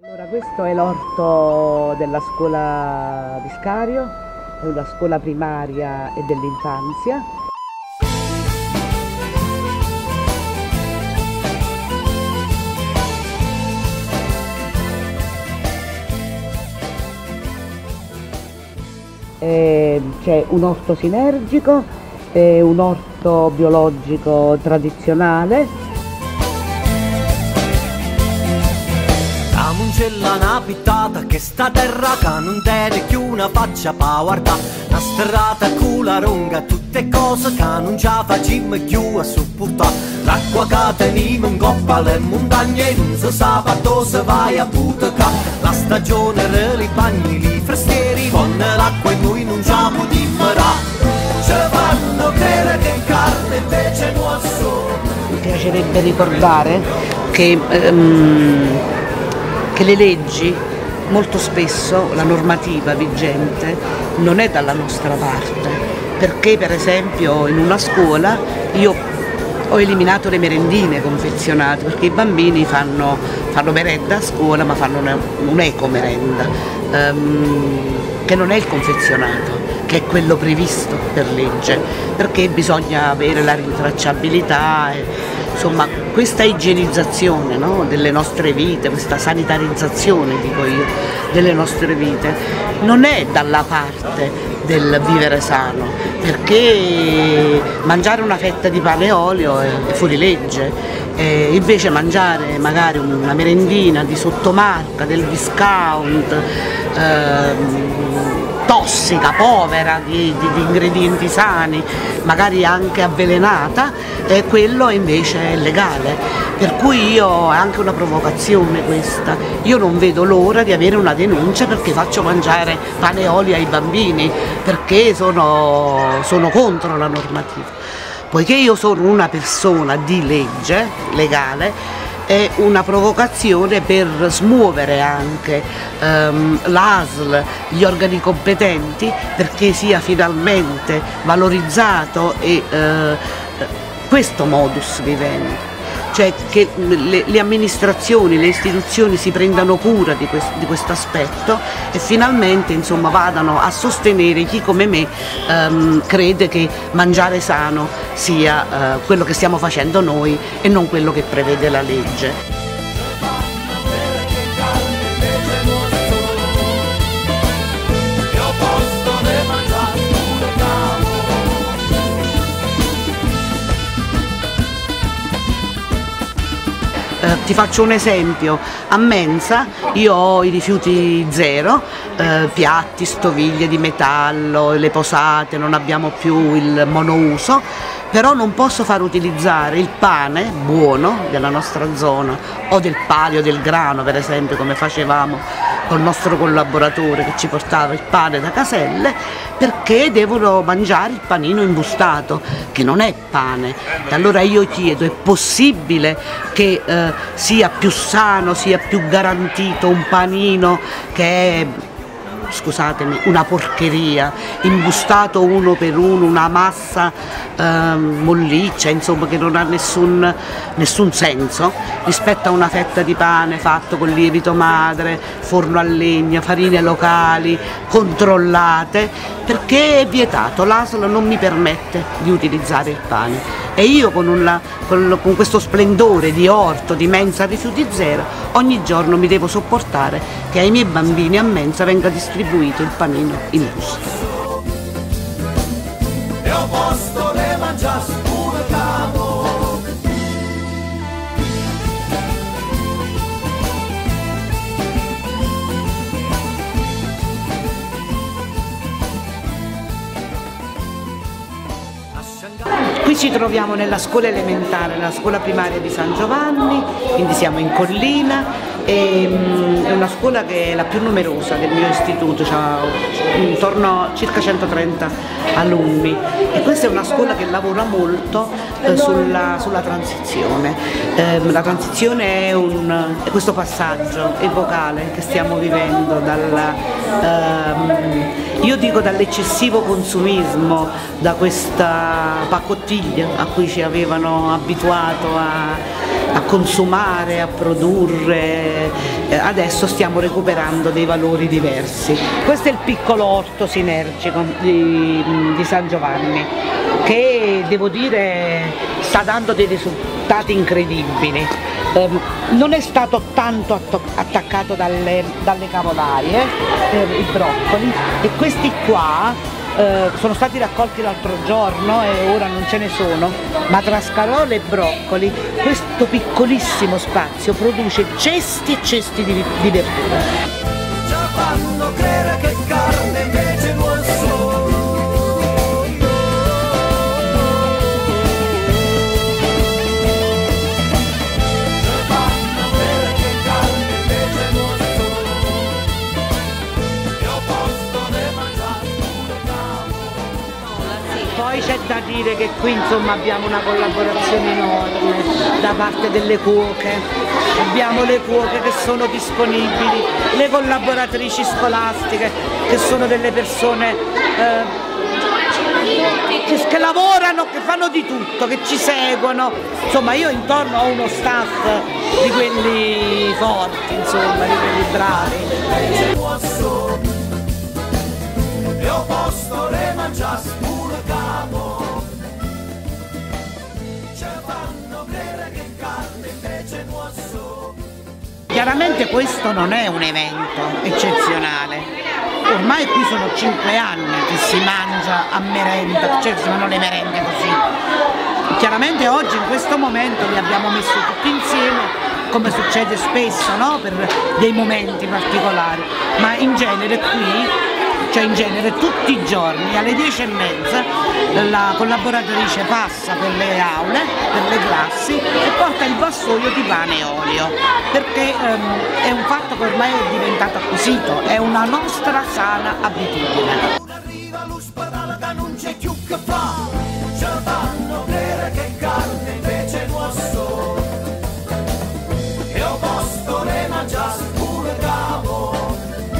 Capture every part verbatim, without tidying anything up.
Allora, questo è l'orto della scuola di Scario, è una scuola primaria e dell'infanzia. C'è un orto sinergico e un orto biologico tradizionale. C'ella una pittata che sta terra che non tiene più una faccia pa' guardare, una strada con la ronga, tutte cose che non ci facciamo più a sopportare. L'acqua che teniamo in coppa alle montagne non si sa dove si vai a buttare. La stagione per i bagni, i forestieri con l'acqua e noi non ci potremmo dare. Ci fanno credere che in carne invece non so. Mi piacerebbe ricordare che um, che le leggi, molto spesso la normativa vigente non è dalla nostra parte, perché per esempio in una scuola io ho eliminato le merendine confezionate, perché i bambini fanno, fanno merenda a scuola ma fanno un'eco merenda, um, che non è il confezionato, che è quello previsto per legge, perché bisogna avere la rintracciabilità. E, insomma, questa igienizzazione, no, delle nostre vite, questa sanitarizzazione, dico io, delle nostre vite, non è dalla parte del vivere sano, perché mangiare una fetta di pane e olio è fuori legge, e invece mangiare magari una merendina di sottomarca, del discount, ehm, tossica, povera di, di, di ingredienti sani, magari anche avvelenata, e quello invece è legale. Per cui io, è anche una provocazione questa, io non vedo l'ora di avere una denuncia perché faccio mangiare pane e olio ai bambini, perché sono, sono contro la normativa. Poiché io sono una persona di legge, legale, è una provocazione per smuovere anche um, l'A S L, gli organi competenti, perché sia finalmente valorizzato e uh, questo modus vivendi, cioè che le, le amministrazioni, le istituzioni si prendano cura di, quest, di questo aspetto e finalmente, insomma, vadano a sostenere chi come me um, crede che mangiare sano sia uh, quello che stiamo facendo noi e non quello che prevede la legge. Eh, ti faccio un esempio, a mensa io ho i rifiuti zero, eh, piatti, stoviglie di metallo, le posate, non abbiamo più il monouso, però non posso far utilizzare il pane buono della nostra zona o del palio, del grano per esempio, come facevamo col nostro collaboratore che ci portava il pane da Caselle, perché devono mangiare il panino imbustato, che non è pane. E allora io chiedo, è possibile che eh, sia più sano, sia più garantito un panino che è, scusatemi, una porcheria, imbustato uno per uno, una massa eh, molliccia, insomma, che non ha nessun, nessun senso, rispetto a una fetta di pane fatto con lievito madre, forno a legna, farine locali, controllate, perché è vietato, l'A S L non mi permette di utilizzare il pane. E io con, una, con, con questo splendore di orto, di mensa rifiuti zero, ogni giorno mi devo sopportare che ai miei bambini a mensa venga distribuito il panino in busta. Qui ci troviamo nella scuola elementare, nella scuola primaria di San Giovanni, quindi siamo in collina. E, um, è una scuola che è la più numerosa del mio istituto, ha intorno a circa centotrenta alunni, e questa è una scuola che lavora molto eh, sulla, sulla transizione. Eh, la transizione è, un, è questo passaggio epocale che stiamo vivendo, dalla, ehm, io dico dall'eccessivo consumismo, da questa pacottiglia a cui ci avevano abituato a a consumare, a produrre, eh, adesso stiamo recuperando dei valori diversi. Questo è il piccolo orto sinergico di, di San Giovanni, che devo dire sta dando dei risultati incredibili. Eh, non è stato tanto attaccato dalle, dalle cavolarie per i broccoli, e questi qua eh, sono stati raccolti l'altro giorno e ora non ce ne sono, ma tra scarole e broccoli questo piccolissimo spazio produce cesti e cesti di, di verdura. Già fanno credere che carne invece non so. Poi c'è da dire che qui insomma abbiamo una collaborazione enorme da parte delle cuoche, abbiamo le cuoche che sono disponibili, le collaboratrici scolastiche che sono delle persone eh, che, che lavorano, che fanno di tutto, che ci seguono, insomma io intorno ho uno staff di quelli forti, insomma, di quelli bravi. Io posso le mangiare pure capo. Ci fanno credere che carne invece non so. Chiaramente questo non è un evento eccezionale, ormai qui sono cinque anni che si mangia a merenda, cioè si fanno le merende così. Chiaramente oggi in questo momento li abbiamo messi tutti insieme, come succede spesso, no? Per dei momenti particolari, ma in genere qui, cioè in genere tutti i giorni alle dieci e mezza la collaboratrice passa per le aule, per le classi e porta il vassoio di pane e olio, perché um, è un fatto che ormai è diventato acquisito, è una nostra sana abitudine. Arriva lo spadale che non c'è più che fa, ci fanno credere che carne invece non so. Io posso le mangiare pure capo.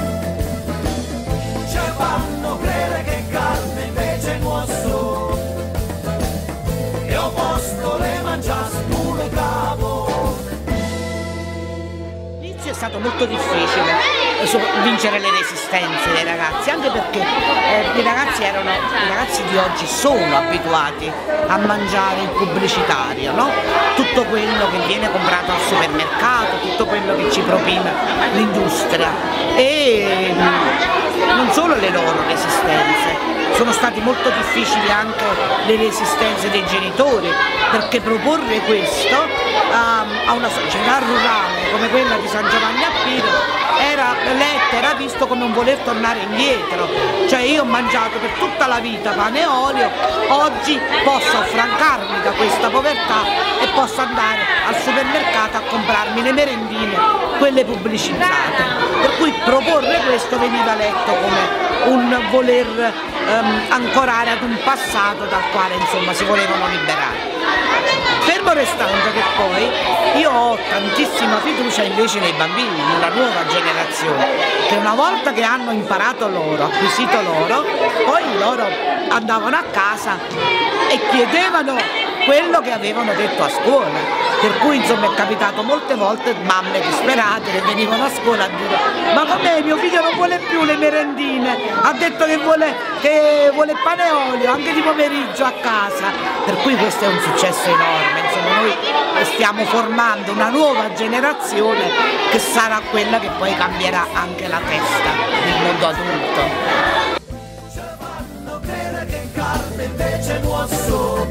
Ci fanno credere che carne invece non so. Io posso le mangiare pure capo. L'inizio è stato molto difficile vincere le resistenze dei ragazzi, anche perché eh, i ragazzi erano, i ragazzi di oggi sono abituati a mangiare il pubblicitario, no? Tutto quello che viene comprato al supermercato, tutto quello che ci propina l'industria, e non solo le loro resistenze, sono state molto difficili anche le resistenze dei genitori, perché proporre questo a, a una società rurale come quella di San Giovanni a Piero era letto, era visto come un voler tornare indietro. Cioè io ho mangiato per tutta la vita pane e olio, oggi posso affrancarmi da questa povertà e posso andare al supermercato a comprarmi le merendine, quelle pubblicizzate. Per cui proporre questo veniva letto come un voler um, ancorare ad un passato dal quale insomma si volevano liberare. Fermo restando che poi io ho tantissima fiducia invece nei bambini, nella nuova generazione, che una volta che hanno imparato loro, acquisito loro, poi loro andavano a casa e chiedevano quello che avevano detto a scuola. Per cui insomma è capitato molte volte mamme disperate che venivano a scuola a dire: ma com'è, mio figlio non vuole più le merendine, ha detto che vuole, che vuole pane e olio anche di pomeriggio a casa. Per cui questo è un successo enorme, insomma noi stiamo formando una nuova generazione che sarà quella che poi cambierà anche la testa del mondo adulto. Ci fanno credere che carne invece non so.